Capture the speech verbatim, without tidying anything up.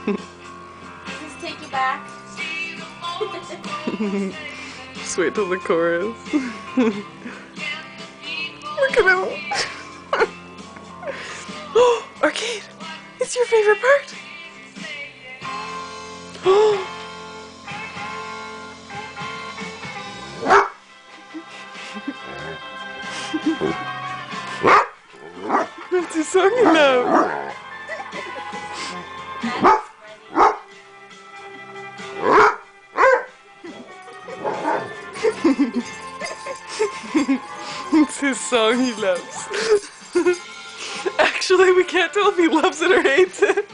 Does this take you back? Just wait till the chorus. Look at him. Oh, Arcade! It's your favorite part! Oh! What's his song you love? It's his song he loves. Actually, we can't tell if he loves it or hates it.